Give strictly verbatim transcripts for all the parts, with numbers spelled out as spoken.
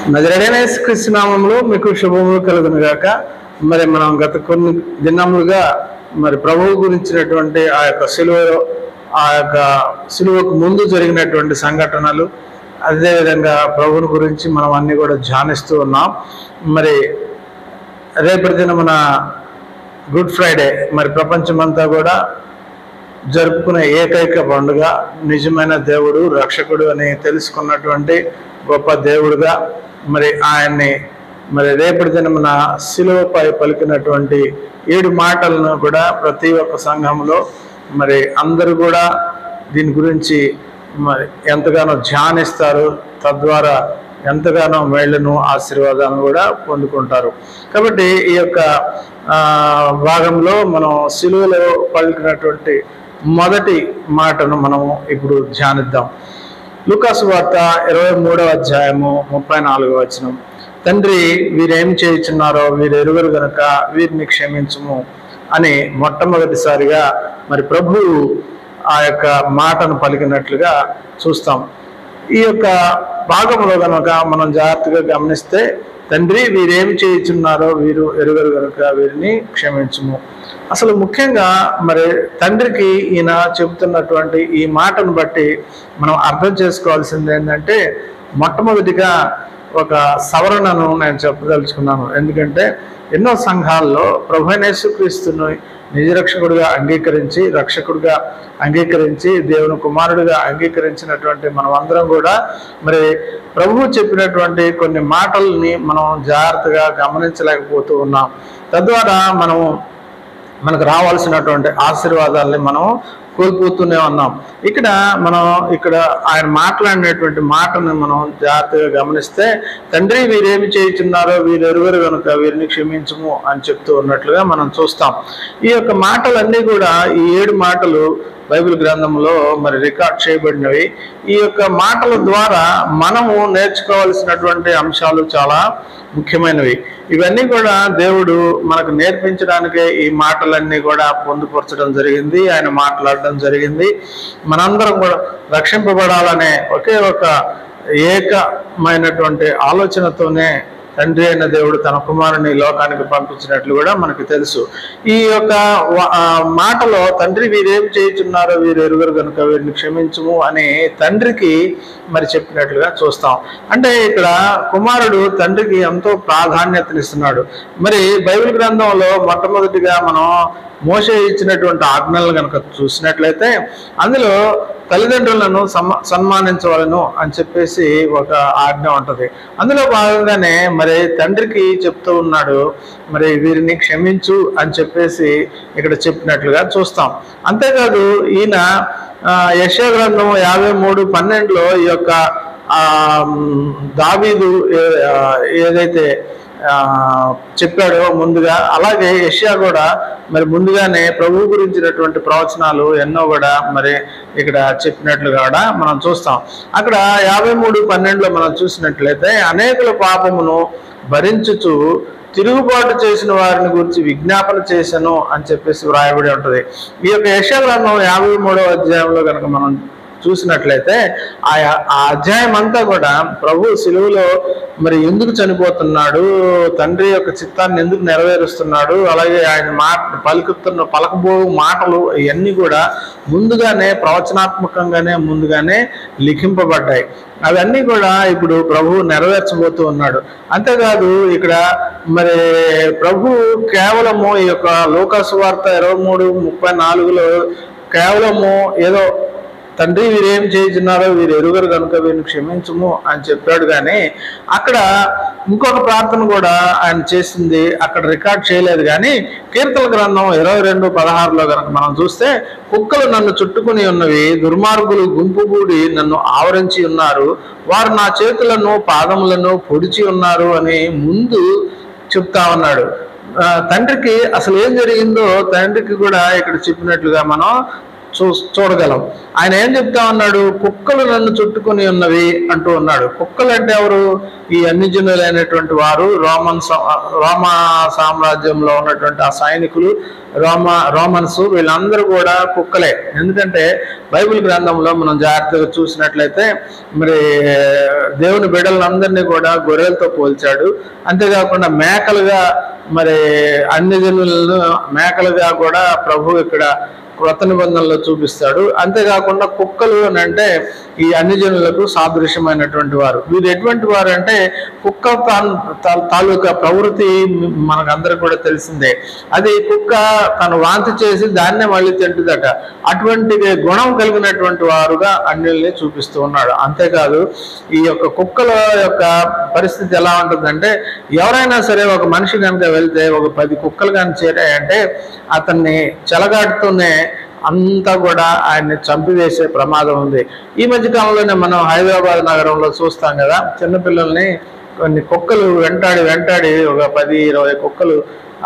నజరేడైన యేసుక్రీస్తు నామములో మీకు శుభములు కలుగును గాక. మరి మనం గత కొన్ని దినములుగా మరి ప్రభువు గురించినటువంటి ఆ యొక్క సిలువలో ఆ యొక్క సిలువకు ముందు జరిగినటువంటి సంఘటనలు, అదేవిధంగా ప్రభువుని గురించి మనం అన్ని కూడా ధ్యానిస్తూ ఉన్నాం. మరి రేపటి దినమున గుడ్ ఫ్రైడే మరి ప్రపంచమంతా కూడా జరుపుకునే ఏకైక పండుగ, నిజమైన దేవుడు రక్షకుడు అని తెలుసుకున్నటువంటి గొప్ప దేవుడుగా మరి ఆయన్ని మరి రేపటి దినమున శిలువపై పలికినటువంటి ఏడు మాటలను కూడా ప్రతి ఒక్క సంఘంలో మరి అందరూ కూడా దీని గురించి మరి ఎంతగానో ధ్యానిస్తారు, తద్వారా ఎంతగానో మేళ్లను ఆశీర్వాదాలను కూడా పొందుకుంటారు. కాబట్టి ఈ యొక్క భాగంలో మనం శిలువలో పలికినటువంటి మొదటి మాటను మనము ఇప్పుడు ధ్యానిద్దాం. లూకాసు వార్త ఇరవై మూడవ అధ్యాయము ముప్పై నాలుగవ వచనం. తండ్రి, వీరేం చేయుచున్నారో వీరు ఎరుగరు గనుక వీరిని క్షమించుము అని మొట్టమొదటిసారిగా మరి ప్రభువు ఆ యొక్క మాటను పలికినట్లుగా చూస్తాం. ఈ యొక్క భాగంలో కనుక మనం జాగ్రత్తగా గమనిస్తే, తండ్రి వీరేం చేయుచున్నారో వీరు ఎరుగరు గనుక వీరిని క్షమించుము. అసలు ముఖ్యంగా మరి తండ్రికి ఈయన చెబుతున్నటువంటి ఈ మాటను బట్టి మనం అర్థం చేసుకోవాల్సింది ఏంటంటే, మొట్టమొదటిగా ఒక సవరణను నేను చెప్పదలుచుకున్నాను. ఎందుకంటే ఎన్నో సంఘాల్లో ప్రభువైన యేసుక్రీస్తును నిజరక్షకుడిగా అంగీకరించి, రక్షకుడిగా అంగీకరించి, దేవుని కుమారుడిగా అంగీకరించినటువంటి మనం అందరం కూడా మరి ప్రభువు చెప్పినటువంటి కొన్ని మాటల్ని మనం జాగ్రత్తగా గమనించలేకపోతూ ఉన్నాం. తద్వారా మనము మనకు రావాల్సినటువంటి ఆశీర్వాదాలని మనం కోల్పోతూనే ఉన్నాం. ఇక్కడ మనం ఇక్కడ ఆయన మాట్లాడినటువంటి మాటను మనం జాగ్రత్తగా గమనిస్తే, తండ్రి వీరేమి చేయుచున్నారో వీరు ఎరుగరు కనుక వీరిని క్షమించుము అని చెప్తూ ఉన్నట్లుగా మనం చూస్తాం. ఈ యొక్క మాటలన్నీ కూడా, ఈ ఏడు మాటలు బైబిల్ గ్రంథంలో మరి రికార్డ్ చేయబడినవి. ఈ యొక్క మాటల ద్వారా మనము నేర్చుకోవాల్సినటువంటి అంశాలు చాలా ముఖ్యమైనవి. ఇవన్నీ కూడా దేవుడు మనకు నేర్పించడానికే ఈ మాటలన్నీ కూడా పొందుపరచడం జరిగింది, ఆయన మాట్లాడడం జరిగింది. మనందరం కూడా రక్షింపబడాలనే ఒకే ఒక ఏకమైనటువంటి ఆలోచనతోనే తండ్రి అయిన దేవుడు తన కుమారుని లోకానికి పంపించినట్లు కూడా మనకు తెలుసు. ఈ యొక్క మాటలో తండ్రి వీరేం చేయుచున్నారో వీరు ఎరుగరు కనుక వీరిని క్షమించుము అని తండ్రికి మరి చెప్పినట్లుగా చూస్తాం. అంటే ఇక్కడ కుమారుడు తండ్రికి ఎంతో ప్రాధాన్యతనిస్తున్నాడు. మరి బైబిల్ గ్రంథంలో మొట్టమొదటిగా మనం మోషే ఇచ్చినటువంటి ఆజ్ఞలు కనుక చూసినట్లయితే, అందులో తల్లిదండ్రులను సమ సన్మానించవలను అని చెప్పేసి ఒక ఆజ్ఞ ఉంటుంది. అందులో భాగంగానే మరి తండ్రికి చెప్తూ ఉన్నాడు, మరి వీరిని క్షమించు అని చెప్పేసి ఇక్కడ చెప్పినట్లుగా చూస్తాం. అంతేకాదు ఈయన యెషయా గ్రంథం యాభై మూడు పన్నెండులో ఈ యొక్క ఆ దావీదు ఏదైతే చెప్పాడో ముందుగా, అలాగే యెషయా కూడా మరి ముందుగానే ప్రభువు గురించినటువంటి ప్రవచనాలు ఎన్నో కూడా మరి ఇక్కడ చెప్పినట్లు కూడా మనం చూస్తాం. అక్కడ యాభై మూడు పన్నెండులో మనం చూసినట్లయితే, అనేకుల పాపమును భరించుచు తిరుగుబాటు చేసిన వారిని గురించి విజ్ఞాపన చేశాను అని చెప్పేసి వ్రాయబడి ఉంటుంది. ఈ యొక్క యెషయా గ్రంథం యాభై మూడవ అధ్యాయంలో కనుక మనం చూసినట్లయితే, ఆ ఆ అధ్యాయం అంతా కూడా ప్రభు సిలువలో మరి ఎందుకు చనిపోతున్నాడు, తండ్రి యొక్క చిత్తాన్ని ఎందుకు నెరవేరుస్తున్నాడు, అలాగే ఆయన మాట పలుకుతున్న పలకబో మాటలు ఇవన్నీ కూడా ముందుగానే ప్రవచనాత్మకంగానే ముందుగానే లిఖింపబడ్డాయి. అవన్నీ కూడా ఇప్పుడు ప్రభు నెరవేర్చబోతూ ఉన్నాడు. అంతేకాదు ఇక్కడ మరి ప్రభు కేవలము ఈ యొక్క లూకాసు వార్త ఇరవై మూడు ముప్పై నాలుగులో కేవలము ఏదో తండ్రి వీరేం చేయుచున్నారో వీరు ఎరుగరు కనుక వీరిని క్షమించుము అని చెప్పాడు. కానీ అక్కడ ఇంకొక ప్రార్థన కూడా ఆయన చేసింది అక్కడ రికార్డ్ చేయలేదు. కానీ కీర్తన గ్రంథం ఇరవై రెండు పదహారులో కనుక మనం చూస్తే, కుక్కలు నన్ను చుట్టుకుని ఉన్నవి, దుర్మార్గులు గుంపుగూడి నన్ను ఆవరించి ఉన్నారు, వారు నా చేతులను పాదములను పొడిచి ఉన్నారు అని ముందు చెప్తా ఉన్నాడు. తండ్రికి అసలు ఏం జరిగిందో తండ్రికి కూడా ఇక్కడ చెప్పినట్లుగా మనం చూ చూడగలం. ఆయన ఏం చెప్తా ఉన్నాడు? కుక్కలు నన్ను చుట్టుకొని ఉన్నవి అంటూ ఉన్నాడు. కుక్కలు అంటే ఎవరు? ఈ అన్ని జనులైనటువంటి వారు, రోమన్ రోమా సామ్రాజ్యంలో ఉన్నటువంటి ఆ సైనికులు, రోమా రోమన్స్ వీళ్ళందరూ కూడా కుక్కలే. ఎందుకంటే బైబిల్ గ్రంథంలో మనం జాగ్రత్తగా చూసినట్లయితే మరి దేవుని బిడ్డలందరినీ కూడా గొర్రెలతో పోల్చాడు. అంతేకాకుండా మేకలుగా మరి అన్ని జనులను మేకలుగా కూడా ప్రభు ఇక్కడ క్రొత్త నిబంధనలో చూపిస్తాడు. అంతేకాకుండా కుక్కలు అని అంటే ఈ అన్ని జనులకు సాదృశ్యమైనటువంటి వారు. వీరు ఎటువంటి వారు అంటే కుక్క తాలూకా ప్రవృత్తి మనకందరికి కూడా తెలిసిందే. అది కుక్క తను వాంతి చేసి దాన్నే మళ్ళీ తింటుందట. అటువంటి గుణం కలిగినటువంటి వారుగా అన్యుల్ని చూపిస్తూ ఉన్నాడు. అంతేకాదు ఈ యొక్క కుక్కల యొక్క పరిస్థితి ఎలా ఉంటుందంటే, ఎవరైనా సరే ఒక మనిషి కనుక వెళ్తే ఒక పది కుక్కలు కానీ చేరాయంటే అతన్ని చెలగాటుతూనే అంతా కూడా ఆయన్ని చంపివేసే ప్రమాదం ఉంది. ఈ మధ్య కాలంలోనే మనం హైదరాబాద్ నగరంలో చూస్తాం కదా, చిన్నపిల్లల్ని కొన్ని కుక్కలు వెంటాడి వెంటాడి ఒక పది ఇరవై కుక్కలు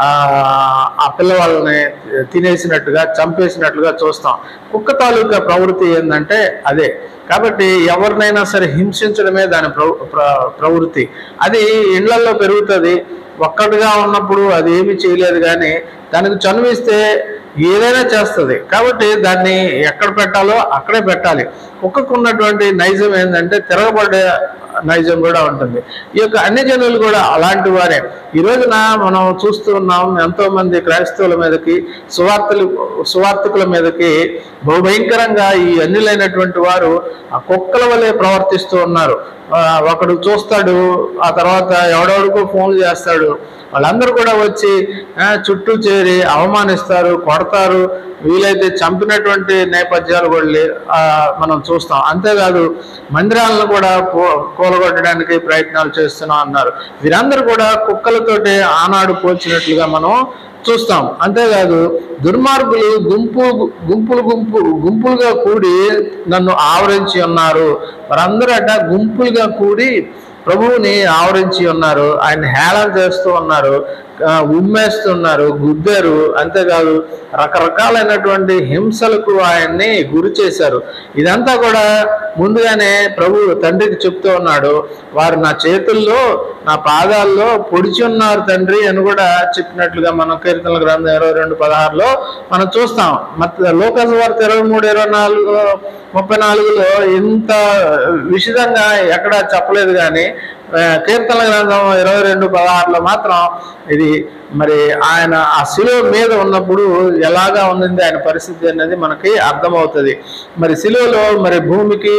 ఆ పిల్లవాళ్ళని తినేసినట్టుగా చంపేసినట్లుగా చూస్తాం. కుక్క తాలూకా ప్రవృత్తి ఏంటంటే అదే. కాబట్టి ఎవరినైనా సరే హింసించడమే దాని ప్రవృత్తి. అది ఇళ్లలో పెరుగుతుంది. ఒక్కటిగా ఉన్నప్పుడు అది ఏమీ చేయలేదు, కానీ దానికి చనువిస్తే ఏదైనా చేస్తుంది. కాబట్టి దాన్ని ఎక్కడ పెట్టాలో అక్కడే పెట్టాలి. కుక్కకు ఉన్నటువంటి నైజం ఏంటంటే తిరగబడే నైజం కూడా ఉంటుంది. ఈ యొక్క అన్ని జనులు కూడా అలాంటి వారే. ఈ రోజున మనం చూస్తూ ఉన్నాం, ఎంతో మంది క్రైస్తవుల మీదకి, సువార్తలు సువార్థికుల మీదకి బహుభయంకరంగా ఈ అన్యులైనటువంటి వారు ఆ కుక్కల వలె ప్రవర్తిస్తూ ఉన్నారు. ఒకడు చూస్తాడు, ఆ తర్వాత ఎవడెవడికో ఫోన్లు చేస్తాడు, వాళ్ళందరూ కూడా వచ్చి చుట్టూ చేరి అవమానిస్తారు, కొడతారు, వీలైతే చంపినటువంటి నేపథ్యాలు కూడా మనం చూస్తాం. అంతేకాదు మందిరాలను కూడా కూలగొట్టడానికి ప్రయత్నాలు చేస్తున్నాం అన్నారు. వీరందరూ కూడా కుక్కలతోటి ఆనాడు పోల్చినట్లుగా మనం చూస్తాం. అంతేకాదు దుర్మార్గులు గుంపు గుంపులు గుంపు గుంపులుగా కూడి నన్ను ఆవరించి ఉన్నారు. వారందరూ అట గుంపులుగా కూడి ప్రభువుని ఆవరించి ఉన్నారు, ఆయన హేళన చేస్తూ ఉన్నారు, ఉమ్మేస్తున్నారు, గుద్దారు. అంతేకాదు రకరకాలైనటువంటి హింసలకు ఆయన్ని గురి చేశారు. ఇదంతా కూడా ముందుగానే ప్రభు తండ్రికి చెప్తూ ఉన్నాడు. వారు నా చేతుల్లో నా పాదాల్లో పొడిచి ఉన్నారు తండ్రి అని కూడా చెప్పినట్లుగా మనం కీర్తనల గ్రంథం ఇరవై రెండు పదహారులో మనం చూస్తాం. మత లోకాసు వార్త ఇరవై మూడు ఇరవై నాలుగు ముప్పై నాలుగులో ఇంత విషదంగా ఎక్కడా చెప్పలేదు, కానీ కీర్తనల గ్రంథం ఇరవై రెండు పదహారులో మాత్రం ఇది మరి ఆయన ఆ శిలువ మీద ఉన్నప్పుడు ఎలాగా ఉంది ఆయన పరిస్థితి అనేది మనకి అర్థమవుతుంది. మరి శిలువలో మరి భూమికి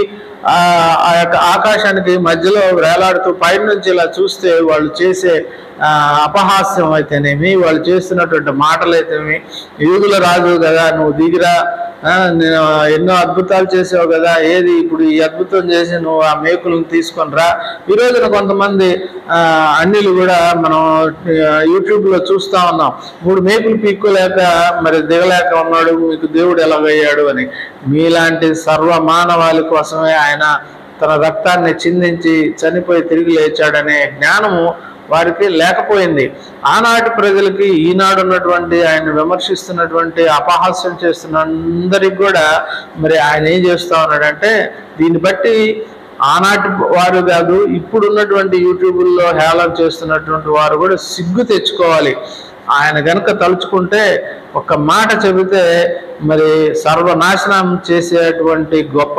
ఆ యొక్క ఆకాశానికి మధ్యలో వేలాడుతూ పైన నుంచి ఇలా చూస్తే వాళ్ళు చేసే అపహాస్యం అయితేనేమి, వాళ్ళు చేస్తున్నటువంటి మాటలు అయితేనేమి, యూదుల రాజు కదా నువ్వు దిగిరా, నేను ఎన్నో అద్భుతాలు చేసావు కదా, ఏది ఇప్పుడు ఈ అద్భుతం చేసి నువ్వు ఆ మేకులను తీసుకొని రా. ఈ రోజున కొంతమంది అన్నిలు కూడా మనం యూట్యూబ్లో చూస్తూ ఉన్నాం, మూడు మేకులు పీక్కోలేక మరి దిగలేక ఉన్నాడు, మీకు దేవుడు ఎలాగయ్యాడు అని. మీలాంటి సర్వ మానవాళి కోసమే ఆయన తన రక్తాన్ని చిందించి చనిపోయి తిరిగి లేచాడనే జ్ఞానము వారికి లేకపోయింది. ఆనాటి ప్రజలకి ఈనాడు ఉన్నటువంటి ఆయన విమర్శిస్తున్నటువంటి అపహాస్యం చేస్తున్న అందరికి కూడా మరి ఆయన ఏం చేస్తూ ఉన్నాడంటే, దీన్ని బట్టి ఆనాటి వారు కాదు ఇప్పుడు ఉన్నటువంటి యూట్యూబుల్లో హేళన చేస్తున్నటువంటి వారు కూడా సిగ్గు తెచ్చుకోవాలి. ఆయన గనుక తలుచుకుంటే ఒక మాట చెబితే మరి సర్వనాశనం చేసేటువంటి గొప్ప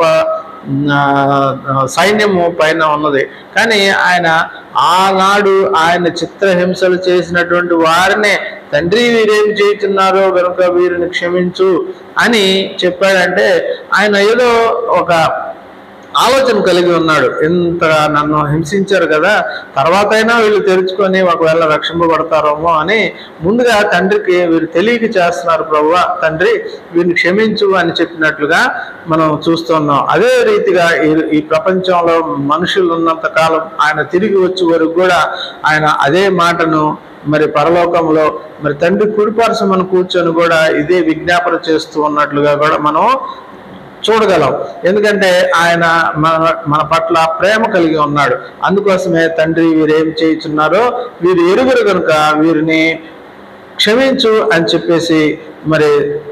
సైన్యము పైన ఉన్నది. కానీ ఆయన ఆనాడు ఆయన చిత్రహింసలు చేసినటువంటి వారినే తండ్రి వీరేం చేస్తున్నారో కనుక వీరిని క్షమించు అని చెప్పాడంటే ఆయన ఏదో ఒక ఆలోచన కలిగి ఉన్నాడు. ఇంత నన్ను హింసించారు కదా, తర్వాత అయినా వీళ్ళు తెరుచుకొని ఒకవేళ రక్షింపబడతారేమో అని ముందుగా తండ్రికి వీరు తెలియక చేస్తున్నారు, ప్రభువా తండ్రి వీరిని క్షమించు అని చెప్పినట్లుగా మనం చూస్తున్నాం. అదే రీతిగా ఈ ప్రపంచంలో మనుషులు ఉన్నంత కాలం ఆయన తిరిగి వచ్చే వరకు కూడా ఆయన అదే మాటను మరి పరలోకంలో మరి తండ్రి కుడిపార్శ్వమున కూర్చొని కూడా ఇదే విజ్ఞాపన చేస్తూ ఉన్నట్లుగా కూడా మనం చూడగలం. ఎందుకంటే ఆయన మన మన పట్ల ప్రేమ కలిగి ఉన్నాడు. అందుకోసమే తండ్రి వీరేం చేయుచున్నారో వీరు ఎరుగురు కనుక వీరిని క్షమించు అని చెప్పేసి మరి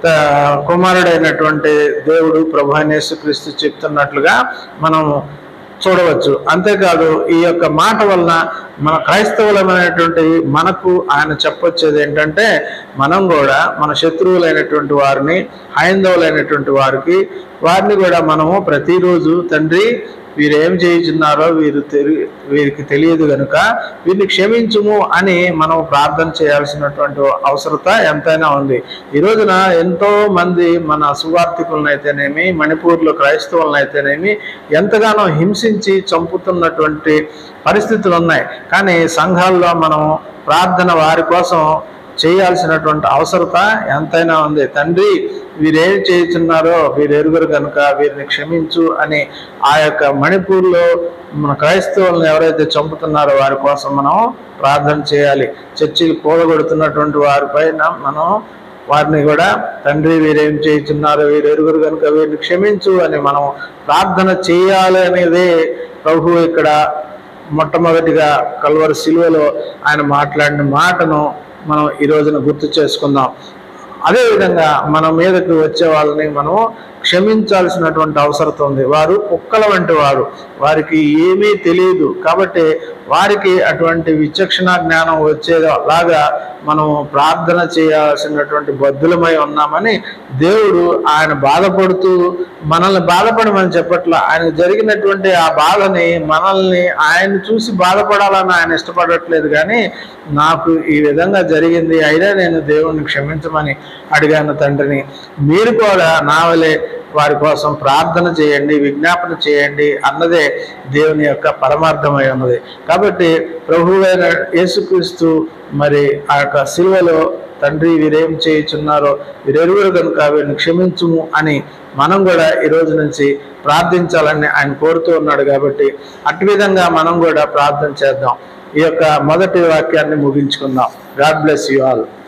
కుమారుడైనటువంటి దేవుడు ప్రభు అయిన యేసుక్రీస్తు చెప్తున్నట్లుగా మనం చూడవచ్చు. అంతేకాదు ఈ యొక్క మాట వలన మన క్రైస్తవులమైనటువంటి మనకు ఆయన చెప్పొచ్చేది ఏంటంటే, మనం కూడా మన శత్రువులైనటువంటి వారిని, హైందవులైనటువంటి వారికి వారిని కూడా మనము ప్రతిరోజు తండ్రి వీరు ఏం చేయుచున్నారో వీరు తెలి వీరికి తెలియదు కనుక వీరిని క్షమించుము అని మనం ప్రార్థన చేయాల్సినటువంటి అవసరత ఎంతైనా ఉంది. ఈ రోజున ఎంతో మంది మన సువార్థికులనైతేనేమి, మణిపూర్లో క్రైస్తవులనైతేనేమి ఎంతగానో హింసించి చంపుతున్నటువంటి పరిస్థితులు ఉన్నాయి. కానీ సంఘాల్లో మనం ప్రార్థన వారి కోసం చేయాల్సినటువంటి అవసరత ఎంతైనా ఉంది. తండ్రి వీరేం చేస్తున్నారో వీరు ఎరుగురు కనుక వీరిని క్షమించు అని ఆ యొక్క మణిపూర్లో మన క్రైస్తవులను ఎవరైతే చంపుతున్నారో వారి కోసం మనం ప్రార్థన చేయాలి. చర్చిలు కూలగొడుతున్నటువంటి వారిపైన మనం వారిని కూడా తండ్రి వీరేం చేస్తున్నారో వీరు ఎరుగురు కనుక వీరిని క్షమించు అని మనం ప్రార్థన చేయాలి అనేదే ప్రభు ఇక్కడ మొట్టమొదటిగా కల్వరి శిలువలో ఆయన మాట్లాడిన మాటను మనం ఈ రోజున గుర్తు చేసుకుందాం. అదేవిధంగా మన మీదకు వచ్చే వాళ్ళని మనం క్షమించాల్సినటువంటి అవసరం ఉంది. వారు కుక్కల వంటి వారు, వారికి ఏమీ తెలియదు కాబట్టి వారికి అటువంటి విచక్షణ జ్ఞానం వచ్చేలాగా మనం ప్రార్థన చేయాల్సినటువంటి బద్ధులమై ఉన్నామని దేవుడు ఆయన బాధపడుతూ మనల్ని బాధపడమని చెప్పట్ల. ఆయన జరిగినటువంటి ఆ బాధని మనల్ని ఆయన చూసి బాధపడాలని ఆయన ఇష్టపడట్లేదు. కానీ నాకు ఈ విధంగా జరిగింది అయినా నేను దేవుణ్ణి క్షమించమని అడిగాను తండ్రిని, మీరు కూడా నా వలె వారి కోసం ప్రార్థన చేయండి, విజ్ఞాపన చేయండి అన్నదే దేవుని యొక్క పరమార్థమై ఉన్నది. కాబట్టి ప్రభువైన యేసుక్రీస్తు మరి ఆ యొక్క శిలువలో తండ్రి వీరేం చేయుచున్నారో వీరెరుగురు కనుక వీరిని క్షమించుము అని మనం కూడా ఈ రోజు నుంచి ప్రార్థించాలని ఆయన కోరుతూ ఉన్నాడు. కాబట్టి అటు విధంగా మనం కూడా ప్రార్థన చేద్దాం. ఈ యొక్క మొదటి వాక్యాన్ని ముగించుకుందాం. God bless you all.